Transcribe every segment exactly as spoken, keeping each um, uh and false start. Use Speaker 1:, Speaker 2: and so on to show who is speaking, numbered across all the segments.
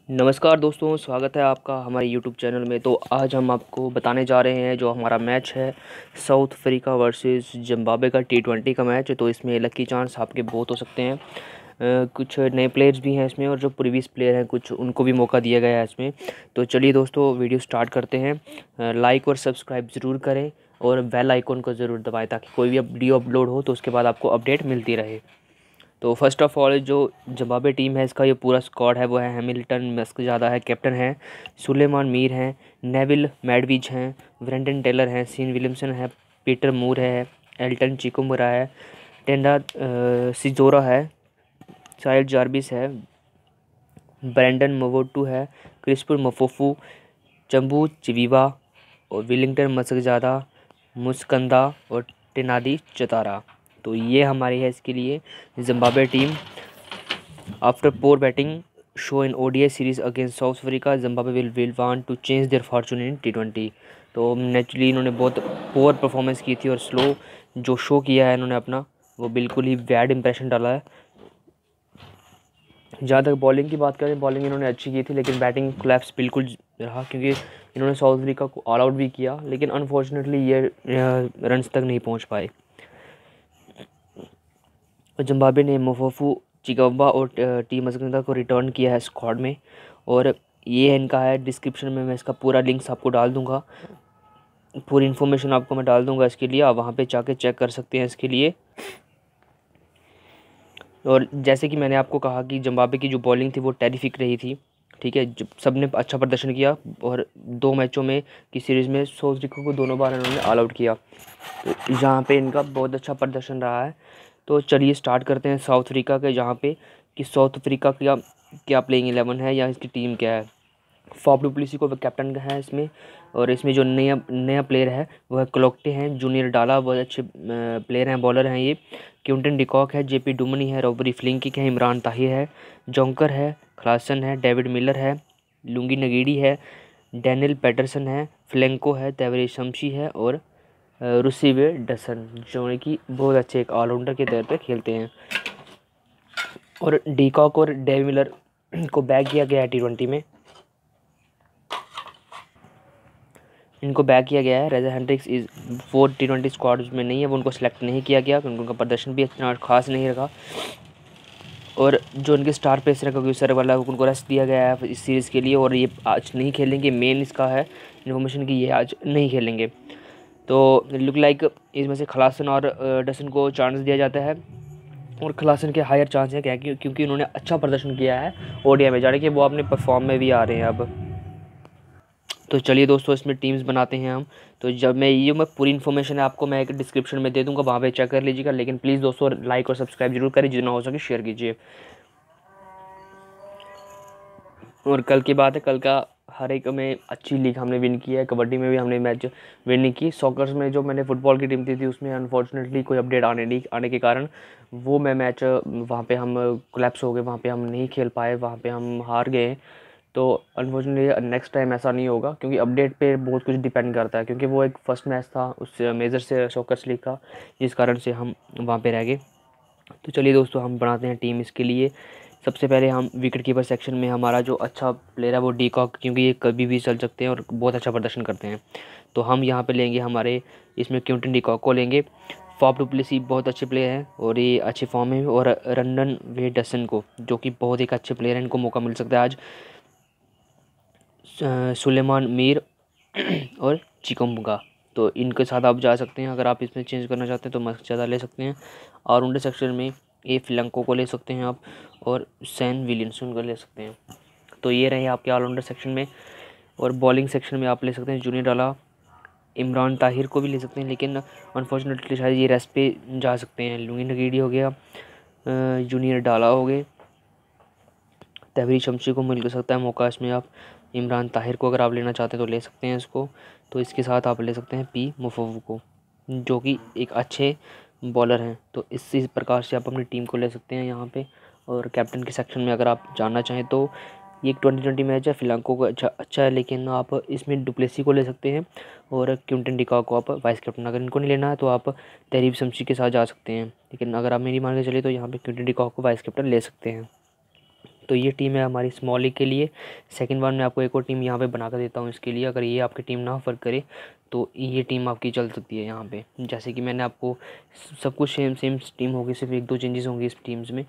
Speaker 1: नमस्कार दोस्तों, स्वागत है आपका हमारे यूट्यूब चैनल में। तो आज हम आपको बताने जा रहे हैं जो हमारा मैच है साउथ अफ्रीका वर्सेस जिम्बाब्वे का टी ट्वेंटी का मैच। तो इसमें लकी चांस आपके बहुत हो सकते हैं। आ, कुछ नए प्लेयर्स भी हैं इसमें और जो प्रीवियस प्लेयर हैं कुछ उनको भी मौका दिया गया है इसमें। तो चलिए दोस्तों वीडियो स्टार्ट करते हैं। लाइक और सब्सक्राइब ज़रूर करें और बेल आइकन को ज़रूर दबाएँ ताकि कोई भी वीडियो अपलोड हो तो उसके बाद आपको अपडेट मिलती रहे। तो फर्स्ट ऑफ़ ऑल जो जिम्बाब्वे टीम है इसका ये पूरा स्क्वाड है वो है हैमिल्टन मस्कदाजा है, कैप्टन है, सुलेमान मीर हैं, नेविल मैडविच हैं, ब्रेंडन टेलर हैं, सीन विलियमसन है, पीटर मूर है, एल्टन चिकुम्बुरा है, टेंडा चिजोरो है, चाइल्ड जार्विस है, ब्रेंडन मवोटू है, क्रिस्पुर मफोफू, चंबू चिबीबा और वेलिंगटन मसकदाजा, मुस्कंदा और टेनादी चतारा। तो ये हमारी है इसके लिए Zimbabwe team. After poor batting show in ODI series against South Africa, Zimbabwe will will want to change their fortune in T twenty. तो नेचुरली इन्होंने बहुत पोर परफॉर्मेंस की थी और स्लो जो शो किया है इन्होंने अपना वो बिल्कुल ही बैड इंप्रेशन डाला है। जहाँ तक बॉलिंग की बात करें, बॉलिंग इन्होंने अच्छी की थी लेकिन बैटिंग कोलैप्स बिल्कुल रहा क्योंकि इन्होंने साउथ अफ्रीका को ऑल आउट भी किया लेकिन अनफॉर्चुनेटली ये रन्स तक नहीं पहुँच पाए। जिम्बाब्वे ने मोफोफू, चिगम्बा और टी मस्कंदा को रिटर्न किया है स्क्वाड में और ये इनका है। डिस्क्रिप्शन में मैं इसका पूरा लिंक्स आपको डाल दूंगा, पूरी इन्फॉर्मेशन आपको मैं डाल दूंगा इसके लिए, आप वहाँ पे जाके चेक कर सकते हैं इसके लिए। और जैसे कि मैंने आपको कहा कि जिम्बाब्वे की जो बॉलिंग थी वो टेरिफिक रही थी, ठीक है, सब ने अच्छा प्रदर्शन किया और दो मैचों में की सीरीज़ में साउथ अफ्रीका को दोनों बार इन्होंने ऑल आउट किया, तो जहाँ पे इनका बहुत अच्छा प्रदर्शन रहा है। तो चलिए स्टार्ट करते हैं साउथ अफ्रीका के, जहाँ पे कि साउथ अफ्रीका का क्या प्लेइंग एलेवन है या इसकी टीम क्या है। फॉफ डुप्लेसी को कैप्टन है इसमें और इसमें जो नया नया प्लेयर है वो है क्लोक्टे हैं, जूनियर डाला बहुत अच्छे प्लेयर हैं, बॉलर हैं ये। क्विंटन डिकॉक है, जेपी डुमनी है, रॉबरी फ्लिंकिक है, इमरान ताहिर है, जोंकर है, क्लासन है, डेविड मिलर है, लुंगी नगीडी है, डैनियल पैटरसन है, फ्लैंको है, तेवरी शमशी है और रुसीवे डसन जो कि बहुत अच्छे एक ऑलराउंडर के तौर पे खेलते हैं। और डिकॉक और डेविड मिलर को बैक किया गया है टी ट्वेंटी में, इनको बैक किया गया है। रेजा हेंड्रिक्स इस फोर टी ट्वेंटी स्क्वाड में नहीं है, वो उनको सेलेक्ट नहीं किया गया क्योंकि उनका प्रदर्शन भी इतना खास नहीं रखा। और जो उनके स्टार पेसर का सर वाला उनको रेस्ट दिया गया है इस सीरीज़ के लिए और ये आज नहीं खेलेंगे। मेन इसका है इन्फॉर्मेशन कि ये आज नहीं खेलेंगे। तो लुक लाइक इसमें से खलासन और डसन को चांस दिया जाता है और खलासन के हायर चांस है क्या क्योंकि उन्होंने अच्छा प्रदर्शन किया है ओडीआई में, जाने कि वो अपने परफॉर्म में भी आ रहे हैं अब। तो चलिए दोस्तों इसमें टीम्स बनाते हैं हम। तो जब मैं ये मैं पूरी इन्फॉर्मेशन आपको मैं एक डिस्क्रिप्शन में दे दूंगा, वहाँ पे चेक कर लीजिएगा, लेकिन प्लीज़ दोस्तों लाइक और सब्सक्राइब जरूर करें, जितना हो सके शेयर कीजिए। और कल की बात है, कल का हर एक में अच्छी लीग हमने विन की है, कबड्डी में भी हमने मैच विन नहीं की। सॉकर्स में जो मैंने फुटबॉल की टीम थी थी उसमें अनफॉर्चुनेटली कोई अपडेट आने नहीं आने के कारण वो मैं मैच वहाँ पे हम कोलैप्स हो गए, वहाँ पे हम नहीं खेल पाए, वहाँ पे हम हार गए। तो अनफॉर्चुनेटली नेक्स्ट टाइम ऐसा नहीं होगा क्योंकि अपडेट पे बहुत कुछ डिपेंड करता है, क्योंकि वो एक फ़र्स्ट मैच था उस मेजर से सॉकर्स लीग का, जिस कारण से हम वहाँ पे रह गए। तो चलिए दोस्तों हम बनाते हैं टीम इसके लिए। सबसे पहले हम विकेट कीपर सेक्शन में हमारा जो अच्छा प्लेयर है वो डीकॉक, क्योंकि ये कभी भी चल सकते हैं और बहुत अच्छा प्रदर्शन करते हैं। तो हम यहाँ पे लेंगे हमारे इसमें क्विंटन डीकॉक को लेंगे। फॉफ डुप्लेसी बहुत अच्छे प्लेयर हैं और ये अच्छे फॉर्म में, और रंडन वे डसन को जो कि बहुत एक अच्छे प्लेयर हैं, इनको मौका मिल सकता है आज। सुलेमान मीर और चिकुम्बुरा, तो इनके साथ आप जा सकते हैं। अगर आप इसमें चेंज करना चाहते हैं तो मस्कदाजा ले सकते हैं। और उनके सेक्शन में ए फ्लैंको को ले सकते हैं आप और सैन विलियमसन को ले सकते हैं। तो ये रहे आपके ऑलराउंडर सेक्शन में। और बॉलिंग सेक्शन में आप ले सकते हैं जूनियर डाला, इमरान ताहिर को भी ले सकते हैं, लेकिन अनफॉर्चुनेटली शायद ये रेस्ट पे जा सकते हैं। लुंगी नगीडी हो गया, जूनियर डाला हो गए, तेवरी शमशी को मिल सकता है मौका इसमें। आप इमरान ताहिर को अगर आप लेना चाहते हैं तो ले सकते हैं इसको। तो इसके साथ आप ले सकते हैं पी मफोफू को जो कि एक अच्छे बॉलर हैं। तो इसी प्रकार से आप अपनी टीम को ले सकते हैं यहाँ पे। और कैप्टन के सेक्शन में अगर आप जानना चाहें तो ये एक ट्वेंटी ट्वेंटी मैच है, फ्लैंको को अच्छा अच्छा है, लेकिन आप इसमें डुप्लेसी को ले सकते हैं और क्विंटन डिकॉक को आप वाइस कैप्टन। अगर इनको नहीं लेना है तो आप तहरीब शमशी के साथ जा सकते हैं, लेकिन अगर आप मेरी मान के चलिए तो यहाँ पे क्विंटन डिकॉक को वाइस कैप्टन ले सकते हैं। तो ये टीम है हमारी स्मॉल लीग के लिए। सेकंड वन में आपको एक और टीम यहाँ पे बना कर देता हूँ इसके लिए। अगर ये आपकी टीम ना वर्क करे तो ये टीम आपकी चल सकती है यहाँ पे। जैसे कि मैंने आपको सब कुछ सेम सेम टीम होगी, सिर्फ एक दो चेंजेस होंगी इस टीम्स में।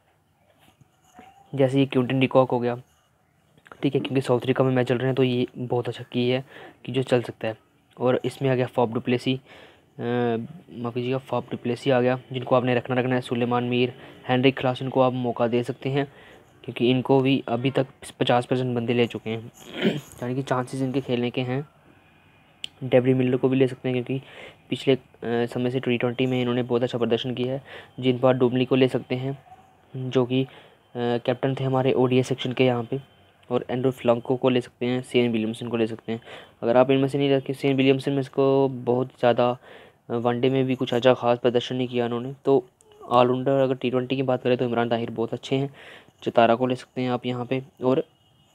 Speaker 1: जैसे ये क्यूटन डिकॉक हो गया, ठीक है, क्योंकि साउथ अफ्रीका में मैच चल रहे हैं तो ये बहुत अच्छा की है कि जो चल सकता है। और इसमें आ गया फॉप डुप्लेसी, माफ कीजिएगा फॉप डुप्लेसी आ गया, जिनको आपने रखना रखना है। सुलेमान मीर, हेनरिक क्लास, इनको आप मौका दे सकते हैं क्योंकि इनको भी अभी तक पचास परसेंट बंदे ले चुके हैं यानी कि चांसेस इनके खेलने के हैं। डेवरी मिलर को भी ले सकते हैं क्योंकि पिछले समय से टी ट्वेंटी में इन्होंने बहुत अच्छा प्रदर्शन किया है। जिन पर डुमली को ले सकते हैं जो कि कैप्टन थे हमारे ओडीआई सेक्शन के यहाँ पे। और एंड्रू फ्लंको को ले सकते हैं, सेन विलियमसन को ले सकते हैं। अगर आप इनमें से नहीं रखें, सेन विलियमसन में इसको बहुत ज़्यादा वनडे में भी कुछ अच्छा खास प्रदर्शन नहीं किया उन्होंने। तो ऑलराउंडर अगर टी ट्वेंटी की बात करें तो इमरान ताहिर बहुत अच्छे हैं। चतारा को ले सकते हैं आप यहाँ पे, और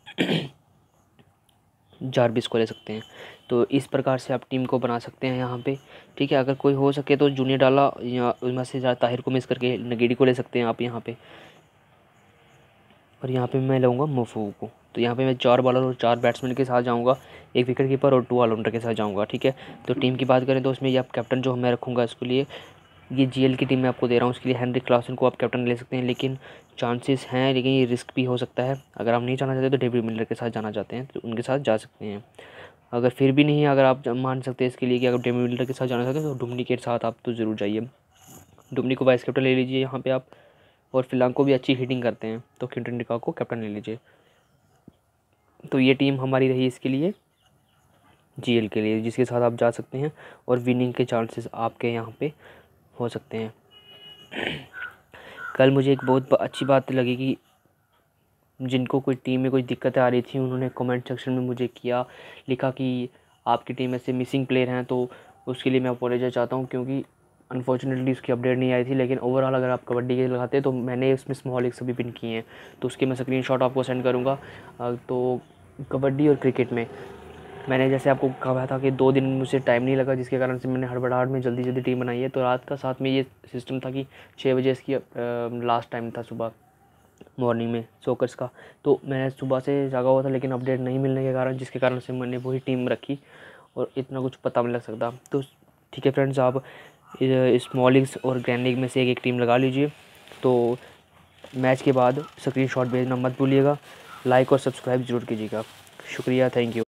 Speaker 1: जारबिस को ले सकते हैं। तो इस प्रकार से आप टीम को बना सकते हैं यहाँ पे, ठीक है। अगर कोई हो सके तो जूनियर डाला या उनमें से ताहिर को मिस करके नगेड़ी को ले सकते हैं आप यहाँ पे। और यहाँ पे मैं लूँगा मोफू को। तो यहाँ पे मैं चार बॉलर और चार बैट्समैन के साथ जाऊँगा, एक विकेट कीपर और टू ऑलराउंडर के साथ जाऊँगा, ठीक है। तो टीम की बात करें तो उसमें ये आप कैप्टन जो मैं रखूँगा इसके लिए, ये जीएल की टीम मैं आपको दे रहा हूँ, उसके लिए हेनरिक क्लासन को आप कैप्टन ले सकते हैं। लेकिन चांसेस हैं, लेकिन ये रिस्क भी हो सकता है। अगर आप नहीं जाना चाहते तो डेविड मिलर के साथ जाना चाहते हैं तो उनके साथ जा सकते हैं। अगर फिर भी नहीं, अगर आप मान सकते हैं इसके लिए कि अगर डेविड मिलर के साथ जाना चाहते हैं तो डुमनी के साथ आप तो ज़रूर जाइए। डुमनी को वाइस कैप्टन ले लीजिए यहाँ पे आप, और फिलहाल को भी अच्छी हिटिंग करते हैं तो क्यूटन डिकॉक को कैप्टन ले लीजिए। तो ये टीम हमारी रही इसके लिए, जीएल के लिए, जिसके साथ आप जा सकते हैं और विनिंग के चांसेस आपके यहाँ पे हो सकते हैं। कल मुझे एक बहुत अच्छी बात लगी कि जिनको कोई टीम में कोई दिक्कतें आ रही थी उन्होंने कमेंट सेक्शन में मुझे किया लिखा कि आपकी टीम में से मिसिंग प्लेयर हैं। तो उसके लिए मैं अपोलोजाइज चाहता हूँ क्योंकि अनफॉर्चुनेटली उसकी अपडेट नहीं आई थी। लेकिन ओवरऑल अगर आप कबड्डी के लगाते हैं तो मैंने उसमें स्मॉल लीग सभी पिन किए हैं, तो उसके मैं स्क्रीनशॉट आपको सेंड करूँगा। तो कबड्डी और क्रिकेट में मैंने जैसे आपको कहा था कि दो दिन मुझे टाइम नहीं लगा, जिसके कारण से मैंने हड़बड़ाहट में जल्दी जल्दी टीम बनाई है। तो रात का साथ में ये सिस्टम था कि छः बजे इसकी लास्ट टाइम था सुबह मॉर्निंग में सोकर्स का। तो मैं सुबह से जागा हुआ था लेकिन अपडेट नहीं मिलने के कारण, जिसके कारण से मैंने वही टीम रखी और इतना कुछ पता नहीं लग सकता। तो ठीक है फ्रेंड्स, आप स्मॉल लीग्स और ग्रैंड लीग में से एक एक टीम लगा लीजिए। तो मैच के बाद स्क्रीनशॉट भेजना मत भूलिएगा, लाइक और सब्सक्राइब ज़रूर कीजिएगा। शुक्रिया, थैंक यू।